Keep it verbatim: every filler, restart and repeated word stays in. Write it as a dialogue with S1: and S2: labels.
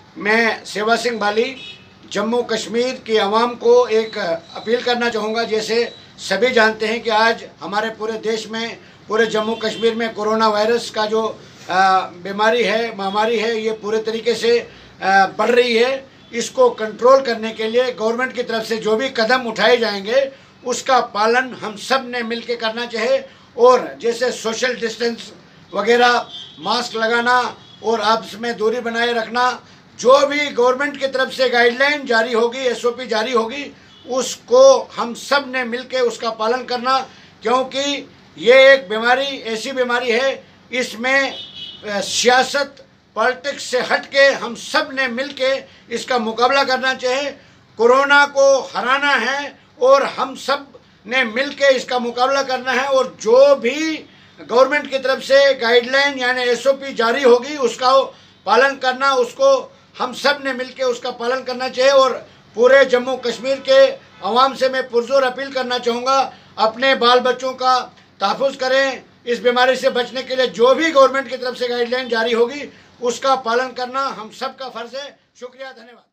S1: मैं सेवा सिंह बाली जम्मू कश्मीर की आवाम को एक अपील करना चाहूँगा। जैसे सभी जानते हैं कि आज हमारे पूरे देश में, पूरे जम्मू कश्मीर में कोरोना वायरस का जो बीमारी है, महामारी है, ये पूरे तरीके से बढ़ रही है। इसको कंट्रोल करने के लिए गवर्नमेंट की तरफ से जो भी कदम उठाए जाएंगे उसका पालन हम सब ने मिल के करना चाहिए। और जैसे सोशल डिस्टेंस वगैरह, मास्क लगाना और आपस में दूरी बनाए रखना, जो भी गवर्नमेंट की तरफ से गाइडलाइन जारी होगी, एसओपी जारी होगी, उसको हम सब ने मिल के उसका पालन करना। क्योंकि ये एक बीमारी ऐसी बीमारी है, इसमें सियासत पॉलिटिक्स से हट के हम सब ने मिल के इसका मुकाबला करना चाहिए। कोरोना को हराना है और हम सब ने मिल के इसका मुकाबला करना है। और जो भी गवर्नमेंट की तरफ से गाइडलाइन यानी एसओपी जारी होगी उसका पालन करना, उसको हम सब ने मिल के उसका पालन करना चाहिए। और पूरे जम्मू कश्मीर के अवाम से मैं पुरजोर अपील करना चाहूँगा, अपने बाल बच्चों का तहफ़्फ़ुज़ करें। इस बीमारी से बचने के लिए जो भी गवर्नमेंट की तरफ से गाइडलाइन जारी होगी उसका पालन करना हम सब का फ़र्ज़ है। शुक्रिया, धन्यवाद।